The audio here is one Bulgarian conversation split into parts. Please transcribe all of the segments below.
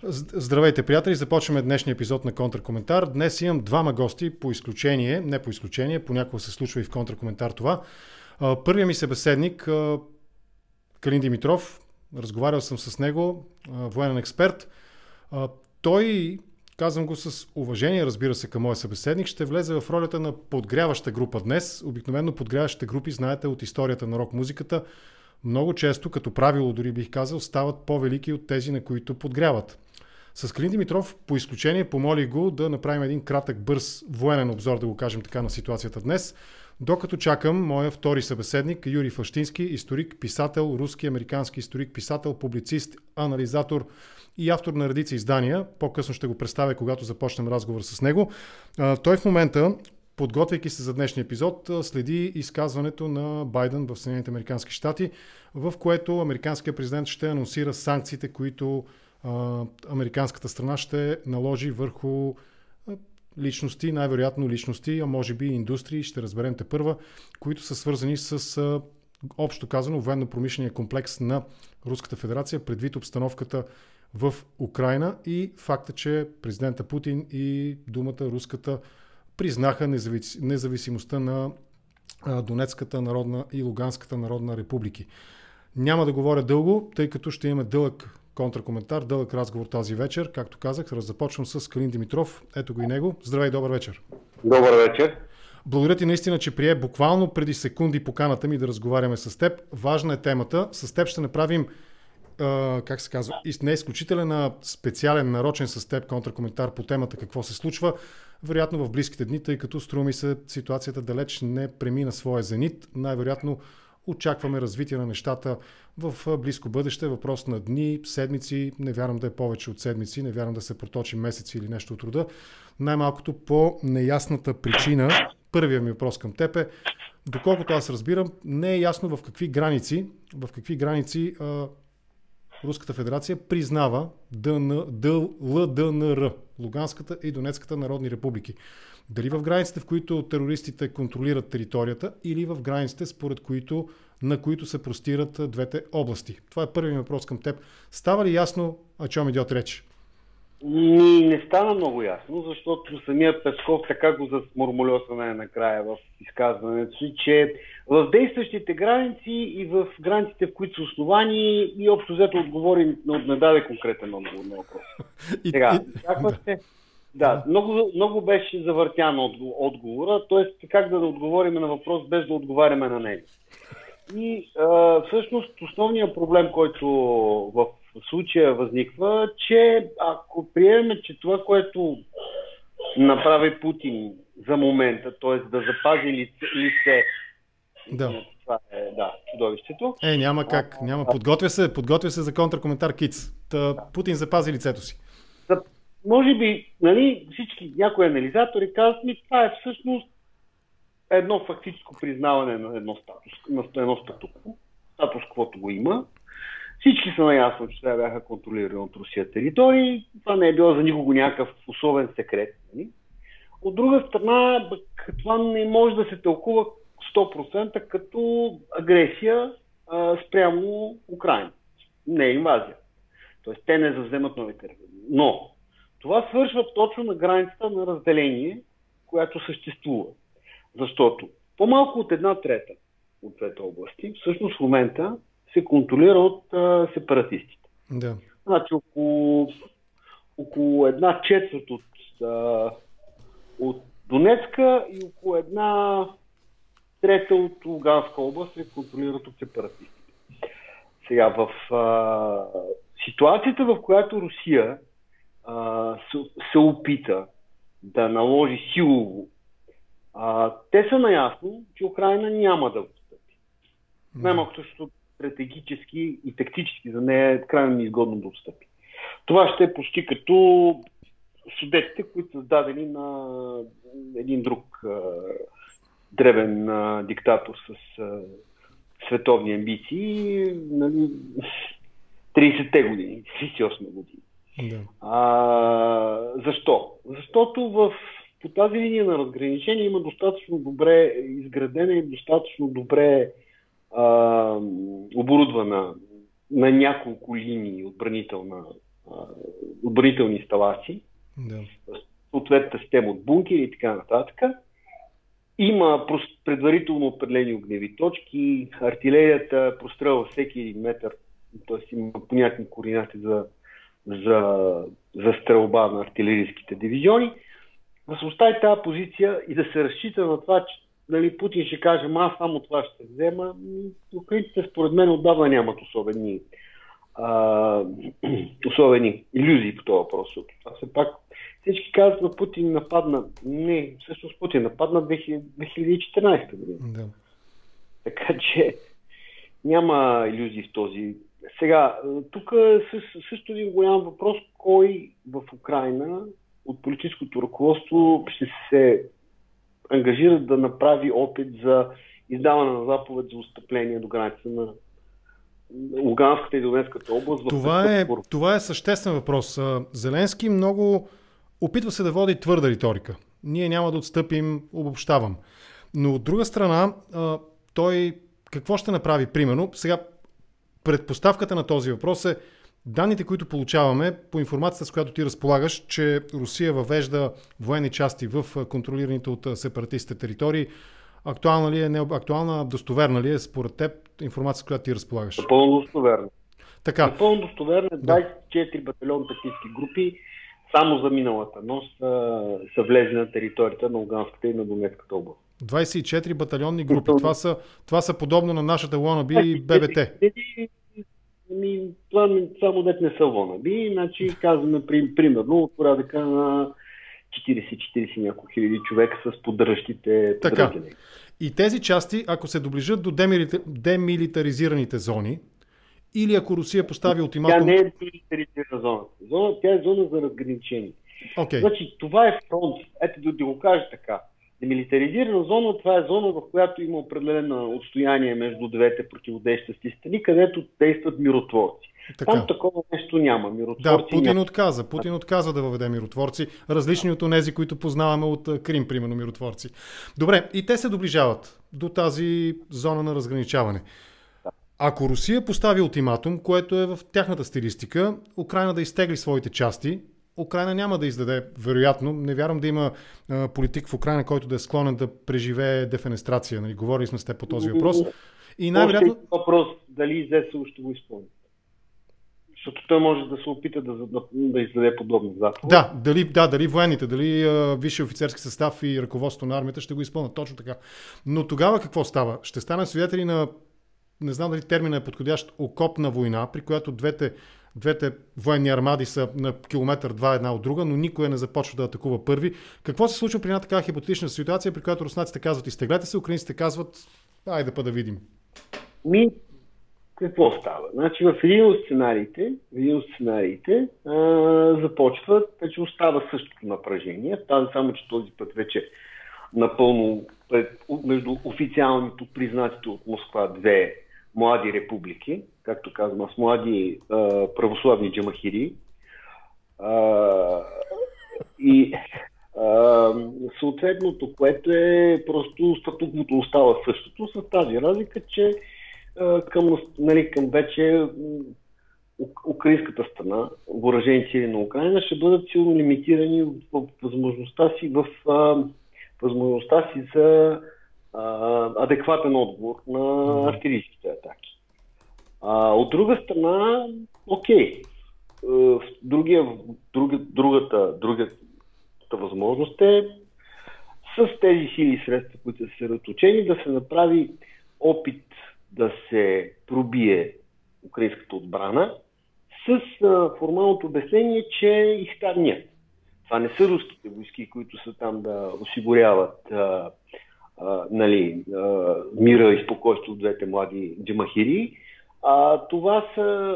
Здравейте, приятели! Започваме днешния епизод на Контракоментар. Днес имам двама гости по изключение, не по изключение, понякога се случва и в Контракоментар това. Първият ми събеседник, Калин Димитров, разговарял съм с него, военен експерт. Той, казвам го с уважение, разбира се, към моя събеседник, ще влезе в ролята на подгряваща група днес. Обикновено подгряващите групи, знаете, от историята на рок-музиката, много често, като правило дори бих казал, стават по-велики от тези, на които подгряват. С Калин Димитров по изключение помолих го да направим един кратък, бърз военен обзор, да го кажем така, на ситуацията днес, докато чакам моя втори събеседник Юрий Фащински, историк, писател, руски, американски историк, писател, публицист, анализатор и автор на редица издания. По-късно ще го представя, когато започнем разговор с него. Той в момента, подготвяйки се за днешния епизод, следи изказването на Байден в Съединените американски щати, в което американският президент ще анонсира санкциите, които американската страна ще наложи върху личности, най-вероятно личности, а може би и индустрии, ще разберем тепърва, които са свързани с общо казано военно-промишления комплекс на Руската федерация, предвид обстановката в Украйна и факта, че президента Путин и думата руската признаха независимостта на Донецката народна и Луганската народна републики. Няма да говоря дълго, тъй като ще имаме дълъг контракоментар, дълъг разговор тази вечер. Както казах, започвам с Калин Димитров. Ето го и него. Здравей, добър вечер. Добър вечер. Благодаря ти наистина, че прие буквално преди секунди поканата ми да разговаряме с теб. Важна е темата. С теб ще направим, как се казва, не изключителен, а специален, нарочен с теб контракоментар по темата какво се случва. Вероятно в близките дни, тъй като струва ми се ситуацията далеч не премина своя зенит. Най-вероятно очакваме развитие на нещата в близко бъдеще. Въпрос на дни, седмици, не вярвам да е повече от седмици, не вярвам да се проточи месеци или нещо от рода. Най-малкото по неясната причина, първият ми въпрос към теб е, доколкото аз разбирам, не е ясно в какви граници Руската федерация признава ЛДНР, Луганската и Донецката народни републики. Дали в границите, в които терористите контролират територията, или в границите, на които се простират двете области? Това е първият въпрос към теб. Става ли ясно, о чем идет реч? Не стана много ясно, защото самият Песков така го засмурмолеса накрая в изказването си, че в действащите граници и в границите, в които са основани, и общо взето не даде конкретен отговор на въпроса. Да, много беше завъртян отговора, т.е. как да отговорим на въпрос без да отговаряме на него. И всъщност основният проблем, който в случая възниква, че ако приемем, че това, което направи Путин за момента, т.е. да запази лице, това е чудовището. Няма как, подготвя се за контракоментар Киц. Путин запази лицето си. Може би, някои анализатори казват това е всъщност едно фактическо признаване на едно статукво. Статус-квото го има. Всички са наясно, че това бяха контролирани от Русия територии. Това не е било за никого някакъв особен секрет. От друга страна, това не може да се тълкува 100% като агресия спрямо Украйна. Не е инвазия. Тоест, те не завземат нови територии. Но това свършва точно на границата на разделение, която съществува. Защото по-малко от 1/3 от двете области, всъщност в момента се контролира от сепаратистите. Да. Значи около 1/4 от Донецка и около 1/3 от Луганска област се контролират от сепаратистите. Сега в ситуацията, в която Русия се опита да наложи силово, те са наясно, че Украйна няма да отстъпи. Най-малкото, защото стратегически и тактически за нея е крайно неизгодно да отстъпи. Това ще е почти като Судетите, които са дадени на един друг дребен диктатор с световни амбиции, 30-те години, 38 години. Да. Защо? Защото по тази линия на разграничение има достатъчно добре изградена и достатъчно добре оборудвана на няколко линии отбранителна отбранителни инсталации, съответната система от бункери и така нататък. Има предварително определени огневи точки, артилерията прострелва всеки един метър, т.е. има понятни координати за стрелба на артилерийските дивизиони. Да се остави тази позиция и да се разчита на това, че нали, Путин ще каже, аз само това ще взема. Украинците според мен отдавна нямат особени илюзии по този въпрос. Това все пак всички казват, Путин нападна. Не, всъщност Путин нападна 2014 година. Да. Така че няма илюзии в този. Сега, тук също един голям въпрос, кой в Украйна от политическото ръководство ще се ангажира да направи опит за издаване на заповед за отстъпление до граница на Луганската и Донецката област. Това е съществен въпрос. Зеленски много опитва се да води твърда риторика. Ние няма да отстъпим, обобщавам. Но от друга страна, той какво ще направи? Примерно, сега предпоставката на този въпрос е данните, които получаваме по информацията, с която ти разполагаш, че Русия въвежда военни части в контролираните от сепаратистите територии. Актуална ли е, неактуална, достоверна ли е според теб информация, с която ти разполагаш? Напълно достоверна. Така. Напълно достоверна. 24 батальон тактически групи само за миналата нощ са влезли на територията на Луганската и на Донецката област. 24 батальонни групи. Това са подобно на нашата wannabe и ББТ. Това само дет не са wannabe. Значи казваме примерно от порядъка на 40 няколко хиляди човека с поддържащите подразделения. И тези части, ако се доближат до демилитаризираните зони, или ако Русия постави ултиматум... Тя не е демилитаризирана зона. Тя е зона за разграничение. Okay. Значи това е фронт. Ето да го кажа така. Демилитаризирана зона, това е зона, в която има определено отстояние между двете противодействащи страни, където действат миротворци. Така. Там такова нещо няма. Миротворци Путин отказа да въведе миротворци, различни от онези, които познаваме от Крим, примерно миротворци. Добре, и те се доближават до тази зона на разграничаване. Ако Русия постави ултиматум, което е в тяхната стилистика, Украйна да изтегли своите части, Украйна няма да издаде, вероятно, не вярвам да има политик в Украйна, който да е склонен да преживее дефенестрация. Нали? Говорили сме с теб по този въпрос. И най-вероятно... въпрос, дали ЗСУ ще го изпълни. Защото той може да се опита да издаде подобна заповед. Дали военните, дали висши офицерски състав и ръководство на армията ще го изпълнят. Точно така. Но тогава какво става? Ще станем свидетели на, не знам дали терминът е подходящ, окопна война, при която двете военни армади са на километър два една от друга, но никой не започва да атакува първи. Какво се случва при една такава хипотетична ситуация, при която руснаците казват изтеглете се, украинците казват айде да видим? Какво става? Значи в един от сценариите започва, вече остава същото напрежение, само че този път вече напълно между официалните признатите от Москва две млади републики, както казвам, с млади православни джамахири. И съответното, което е просто статуквото остава същото, с тази разлика, че към вече украинската страна, въоръжени сили на Украйна ще бъдат силно лимитирани в възможността си за адекватен отговор на артилерийските атаки. От друга страна, другата възможност е с тези сили и средства, които са съсредоточени, да се направи опит да се пробие украинската отбрана с формалното обяснение, че изкарнят. Това не са руските войски, които са там да осигуряват мира и спокойствие от двете млади джамахири. Това са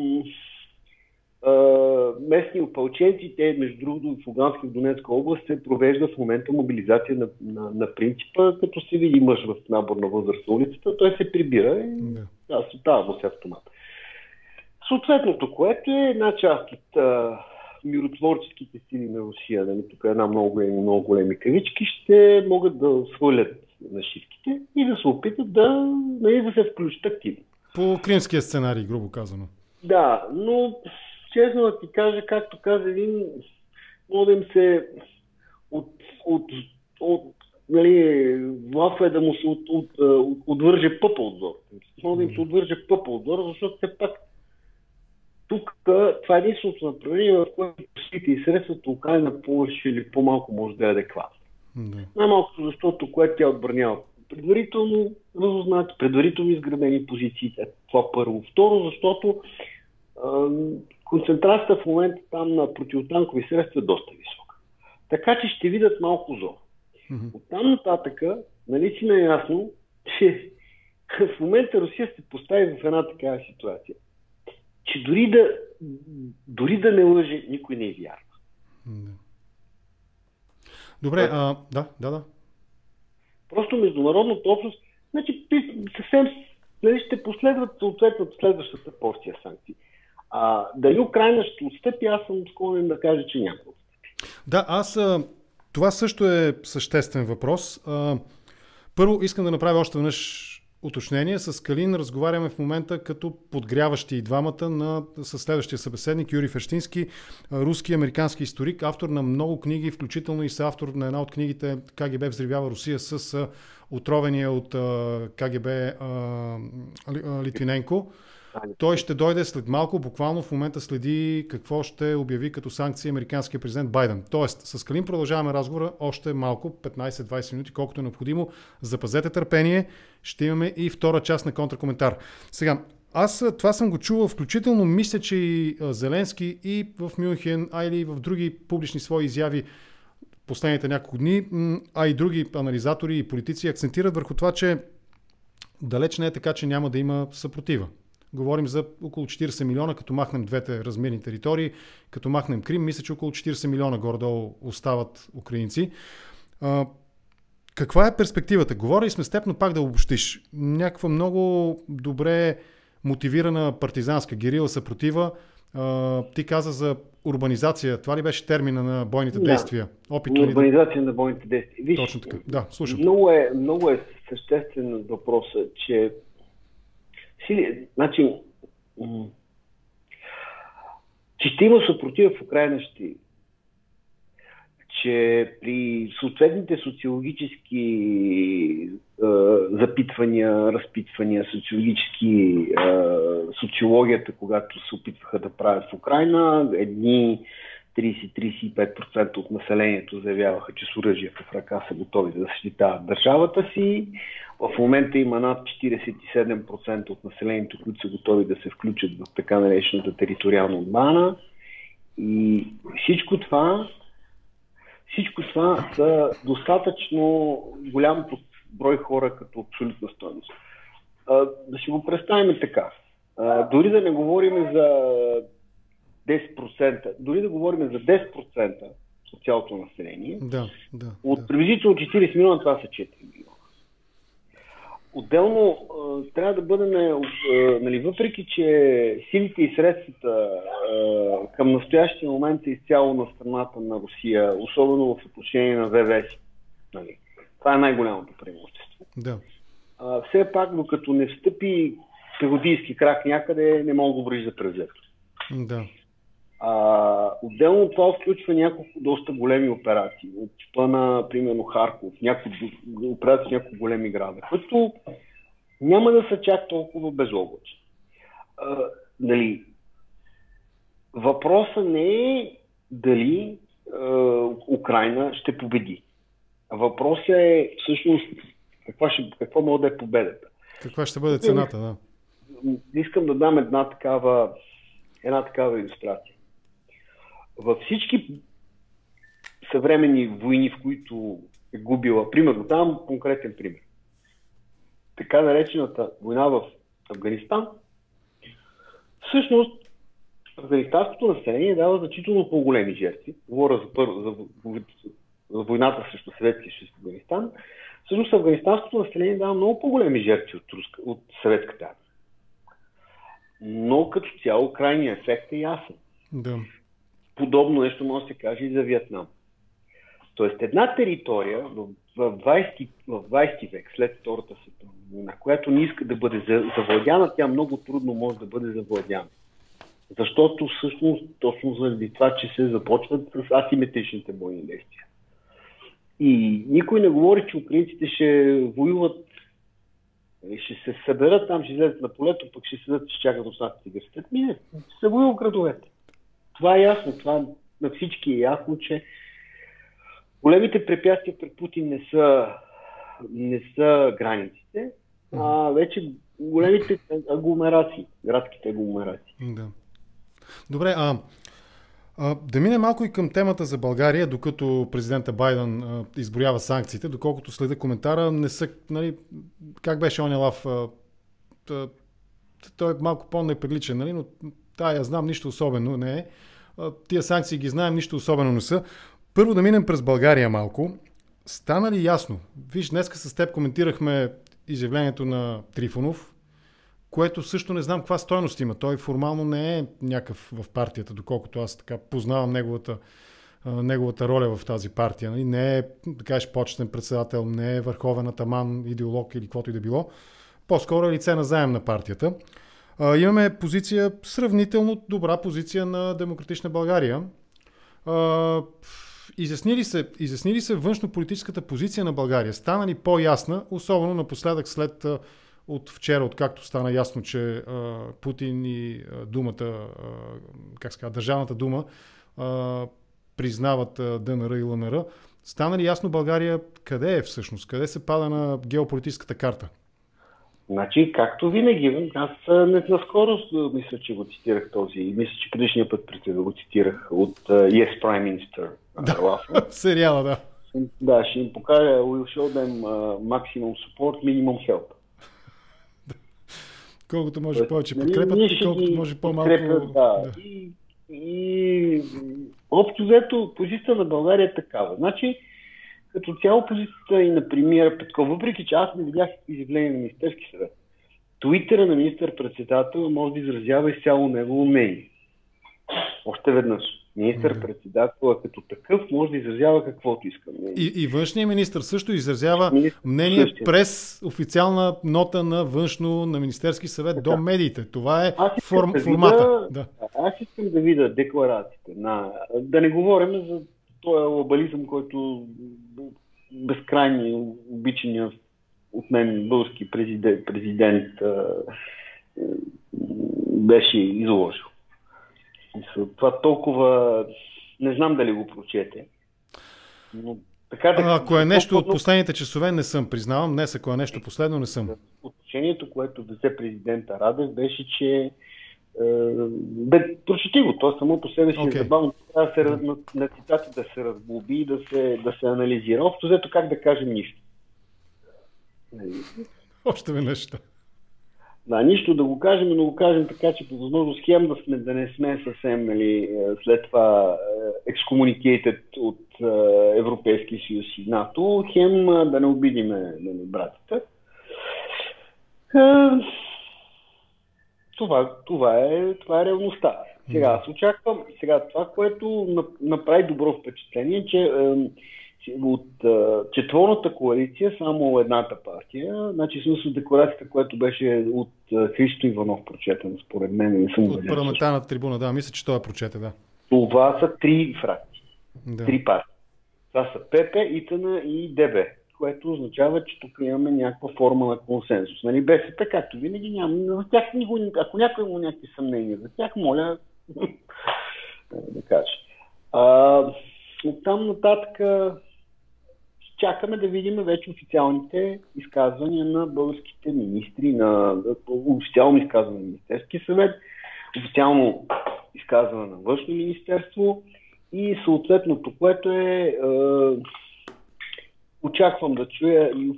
местни опълченци. Те, между другото, в Луганска и Донецка област се провежда в момента мобилизация на принципа, като се види мъж в наборна възраст на улицата, той се прибира и става му се автомат. Съответното, което е една част от миротворческите сили на Русия, тук е една много големи кавички, ще могат да свалят нашивките и да се опитат да се включат активно. По кримския сценарий, грубо казано. Да, но честно да ти кажа, както каза един, може да им се нали, влафа е да му се отвърже пъпа отзор. Може да им се отвърже пъпа отзор, защото все пак тук това е единственото направление, в което силите и средствата Украйна повече или по-малко може да е адекватно. Най-малкото, защото което тя отбранява предварително разузнати, предварително изградени позиции. Това първо. Второ, защото концентрацията в момента там на противотанкови средства е доста висока. Така че ще видят малко зор. Оттам нататъка, нали си наясно, че в момента Русия се постави в една такава ситуация, че дори да не лъже, никой не е вярва. Добре, да. Просто международната общност, значи съвсем нали, ще последват съответно следващата порция санкции. Дали Украйна ще отстъпи, аз съм склонен да кажа, че няма да отстъпи. Да, това също е съществен въпрос. Първо искам да направя още веднъж уточнение. С Калин разговаряме в момента като подгряващи и двамата с следващия събеседник Юрий Ферштински, руски американски историк, автор на много книги, включително и съавтор на една от книгите КГБ взривява Русия с отровения от КГБ Литвиненко. Той ще дойде след малко, буквално в момента следи какво ще обяви като санкции американския президент Байден. Тоест, с Калин продължаваме разговора още малко, 15-20 минути, колкото е необходимо. Запазете търпение, ще имаме и втора част на контракоментар. Сега, аз това съм го чувал, включително мисля, че и Зеленски и в Мюнхен, или в други публични свои изяви последните няколко дни, а и други анализатори и политици акцентират върху това, че далеч не е така, че няма да има съпротива. Говорим за около 40 милиона, като махнем двете размерни територии, като махнем Крим, мисля, че около 40 милиона горе-долу остават украинци. Каква е перспективата? Говорили сме с теб, но пак да обобщиш. Някаква много добре мотивирана партизанска герила съпротива. Ти каза за урбанизация. Това ли беше термина на бойните действия? Урбанизация на бойните действия. Виж, точно така. Да, слушам. Много е съществен въпросът, че значи, че ще има съпротива в Украйна, че при съответните социологически запитвания, разпитвания, социологията, когато се опитваха да правят в Украйна, едни 30-35% от населението заявяваха, че с оръжие в ръка са готови да защитават държавата си. В момента има над 47% от населението, които са готови да се включат в така наречената териториална отбрана. И всичко това са достатъчно голям брой хора като абсолютна стойност. Да си го представим така. Дори да не говорим за 10%, дори да говорим за 10% от цялото население, от приблизително 40 милиона това са 4 милиона. Отделно трябва да бъдем, нали, въпреки че силите и средствата към настоящия момент са изцяло на страната на Русия, особено в отношение на ВВС. Нали. Това е най-голямото преимущество. Да. Все пак, докато не встъпи пехотийски крак някъде, не мога да го вижда през лето. Да. Отделно това включва няколко доста големи операции. От типа на, примерно, Харков, операции в няколко големи града, които няма да са чак толкова безоблачни. Нали, въпросът не е дали Украйна ще победи. Въпросът е всъщност каква може да е победата. Каква ще бъде цената, да. Искам да дам една такава илюстрация. Във всички съвременни войни, в които е губила, примерно, давам конкретен пример. Така наречената война в Афганистан, всъщност афганистанското население дава значително по-големи жертви. Говоря за войната срещу Съветския съюз в Афганистан. Всъщност афганистанското население дава много по-големи жертви от съветската армия. Но като цяло крайният ефект е ясен. Да. Подобно нещо може да се каже и за Виетнам. Тоест една територия в 20 век, след Втората световна война, която не иска да бъде завладяна, тя много трудно може да бъде завладяна. Защото всъщност точно заради това, че се започват с асиметричните бойни действия. И никой не говори, че украинците ще воюват, ще се съберат там, ще излезат на полето, пък ще седат, ще чакат останалите тигърските. Не, се воюва градовете. Това е ясно, това на всички е ясно, че големите препятствия пред Путин не са границите, а вече големите агломерации, градските агломерации. Да. Добре, да мине малко и към темата за България, докато президента Байден изброява санкциите, доколкото следа коментара, не са, нали, как беше оня лав, той е малко по-неприличен, нали, но я знам, нищо особено не е. Тия санкции ги знаем, нищо особено не са. Първо да минем през България малко. Стана ли ясно? Виж, днеска с теб коментирахме изявлението на Трифонов, което също не знам каква стойност има. Той формално не е някакъв в партията, доколкото аз така познавам неговата роля в тази партия. Не е, да кажеш, почетен председател, не е върховен атаман, идеолог или каквото и да било. По-скоро е лице на заем на партията. Имаме позиция, сравнително добра позиция на Демократична България. Изясни ли се външнополитическата позиция на България? Стана ли по-ясна, особено напоследък след от вчера, откакто стана ясно, че Путин и думата, Държавната дума признават ДНР и ЛНР. Стана ли ясно България къде е всъщност? Къде се пада на геополитическата карта? Значи, както винаги, аз наскоро мисля, че го цитирах този, мисля, че предишния път го цитирах от Yes Prime Minister. Да, сериала, да. Да, ще им покажа We'll show them maximum support, minimum help. Колкото може повече подкрепят, колкото може по-малко... Да. И общо взето позицията на България е такава. Значи, като цяло позицията и на премиера Петков, въпреки че аз не видях изявление на Министерски съвет, Туитъра на министър-председател може да изразява изцяло негово мнение. Още веднъж. Министър-председател като такъв може да изразява каквото иска. И външният министър също изразява мнение през официална нота на външно, на Министерски съвет така, до медиите. Това е формата. Да. Аз искам да видя декларациите. Да не говорим за този лабализъм, който безкрайно обичания от мен български президент беше изложил. Това толкова... Не знам дали го прочете. Но, ако е нещо от последните часове, не съм, признавам. Днес, ако е нещо последно, не съм. Отношението, което взе президента Радев, беше, че... прочети го, то само по себе си е забавно. Трябва на цитати да се разглоби и да се анализира. Общо взето как да кажем нищо. Още веднъж. Да, нищо да го кажем, но го кажем така, че по възможност хем да не сме съвсем след това excommunicated от Европейския съюз и НАТО, хем да не обидиме братята. Това е реалността. Сега аз очаквам, това, което направи добро впечатление, че от четворната коалиция само едната партия, значи смисъл декларацията, която беше от Христо Иванов прочетена, според мен. От парламентарната трибуна, да, мисля, че той е прочете, да. Това са три фракции. Да. Три партии. Това са ПП, ИТН и ДБ, което означава, че тук имаме някаква форма на консенсус. Нали, БСП, както винаги, няма. За тях ако някой има някакви съмнения за тях, моля да кажа. Оттам нататък чакаме да видим вече официалните изказвания на българските министри, официално изказване на Министерския съвет, официално изказване на Външно министерство и съответното, което е очаквам да чуя и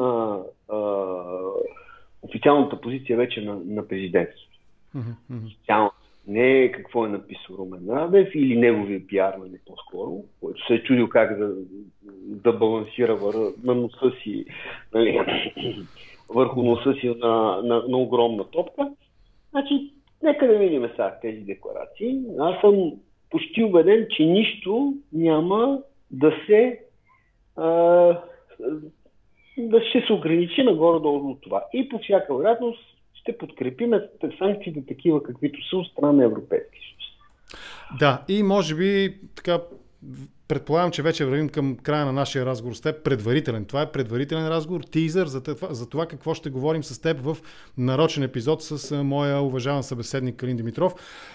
официалната позиция вече на президентството. Официално. Не какво е написал Румен Радев или неговия пиар, нали, по-скоро, който се е чудил как да балансира на носа си, нали, върху носа си на огромна топка. Значи, нека да видим сега тези декларации. Аз съм почти убеден, че нищо няма да ще се ограничи нагоре-долу от това. И по всяка вероятност ще подкрепим санкциите такива, каквито са от страна на Европейския съюз. Да, и може би така предполагам, че вече вървим към края на нашия разговор с теб. Предварителен. Това е предварителен разговор, тизър за това какво ще говорим с теб в нарочен епизод с моя уважаван събеседник Калин Димитров.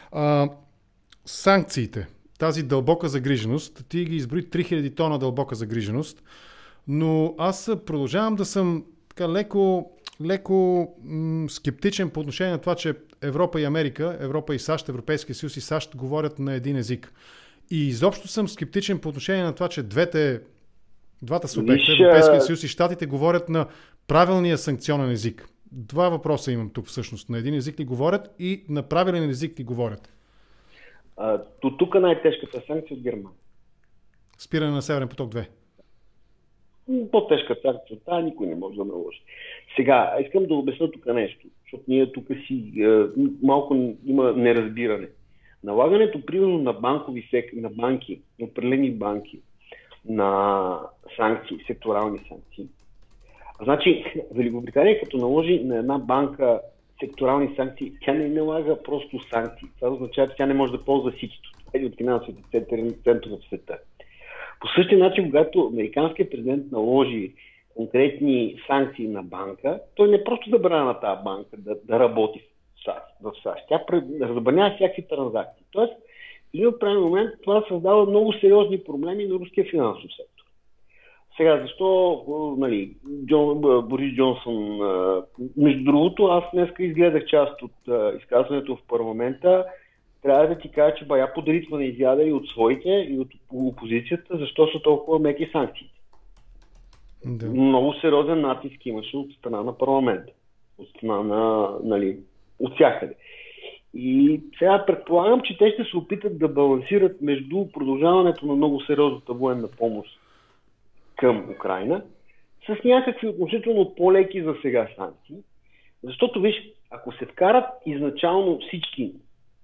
Санкциите. Тази дълбока загриженост. Ти ги изброи 3000 тона дълбока загриженост, но аз продължавам да съм така леко скептичен по отношение на това, че Европа и Америка, Европа и САЩ, Европейския съюз и САЩ говорят на един език. И изобщо съм скептичен по отношение на това, че двата субекта, Европейския съюз и Щатите, говорят на правилния санкционен език. Два въпроса имам тук всъщност. На един език ли говорят и на правилен език ли говорят? Тук най-тежката санкция от Германия. Спиране на Северен поток 2. По-тежка санкция от това никой не може да наложи. Сега, искам да обясня тук нещо, защото ние тук малко има неразбиране. Налагането, примерно, на банки, на определени банки, на санкции, секторални санкции. Значи, Великобритания като наложи на една банка секторални санкции, тя не налага просто санкции. Това означава, че тя не може да ползва ситито. Това е от финансовите центрове в света. По същия начин, когато американският президент наложи конкретни санкции на банка, той не просто забранява на тази банка да работи в САЩ. Тя забранява всякакви транзакции. Тоест, и в определен момент това създава много сериозни проблеми на руския финансов сектор. Сега, защо Борис Джонсон... Между другото, аз днеска изгледах част от изказването в парламента. Трябва да ти кажа, че бая подаритва не изяда и от своите, и от опозицията, защо са толкова меки санкциите. Да. Много сериозен натиск имаше от страна на парламента. От страна на... от всякъде. И сега предполагам, че те ще се опитат да балансират между продължаването на много сериозната военна помощ към Украйна с някакви относително по-леки за сега санкции. Защото, виж, ако се вкарат изначално всички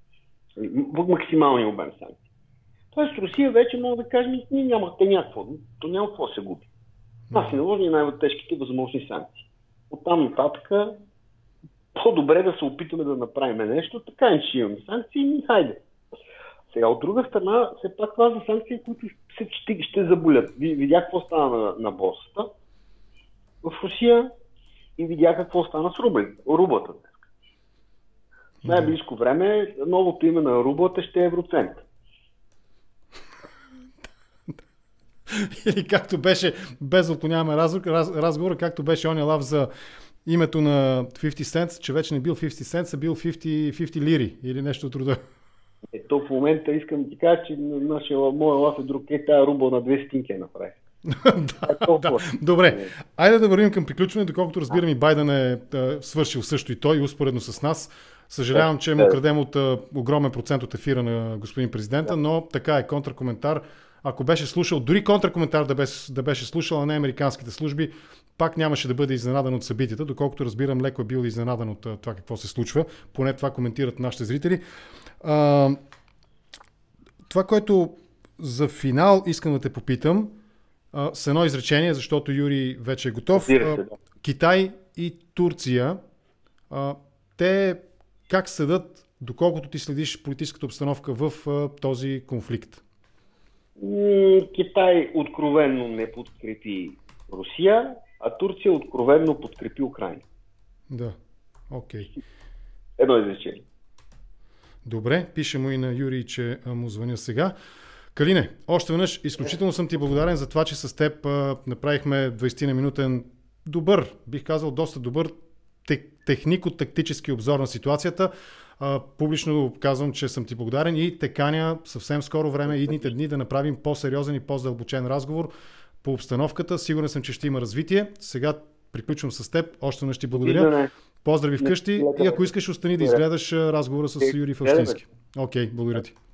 максимални обем санкции, т.е. Русия вече може да каже, ние нямахте някакво, то няма какво се губи. Това си наложи най-тежките възможни санкции. Оттам нататък по-добре да се опитаме да направим нещо, така и ще имаме санкции, хайде. Сега, от друга страна, все пак това за санкции, които ще заболят. Видях какво стана на борсата в Русия и видях какво стана с рублата. В най-близко време новото име на рублата ще е евроцент. Или както беше, без да отклоняваме разговора, както беше оня лав за името на 50 Cent, че вече не бил 50 Cent, а бил 50 лири или нещо от рода. Ето в момента искам да ти кажа, че моя лав е друг. Тая рубъл на 2 стинки направи. Да. Добре, айде да вървим към приключване, доколкото разбирам и Байден е свършил също и той, успоредно с нас. Съжалявам, че му крадем от огромен процент от ефира на господин президента, но така е, контракоментар. Ако беше слушал, дори контракоментар да беше слушал, а не американските служби, пак нямаше да бъде изненадан от събитията, доколкото разбирам, леко е бил изненадан от това какво се случва. Поне това коментират нашите зрители. Това, което за финал искам да те попитам, с едно изречение, защото Юрий вече е готов. Китай и Турция, те как следят, доколкото ти следиш политическата обстановка в този конфликт? Китай откровенно не подкрепи Русия, а Турция откровенно подкрепи Украйна. Да, окей. Едно изречение. Добре, пише му и на Юрий, че му звъня сега. Калине, още веднъж изключително съм ти благодарен за това, че с теб направихме 20-минутен добър, бих казал доста добър технико-тактически обзор на ситуацията. Публично казвам, че съм ти благодарен и те каня съвсем скоро време, идните дни, да направим по-сериозен и по-задълбочен разговор по обстановката. Сигурен съм, че ще има развитие. Сега приключвам с теб. Още веднъж ти благодаря. Поздрави вкъщи и ако искаш, остани да изгледаш разговора с Юрий Фавстински. Окей, благодаря ти.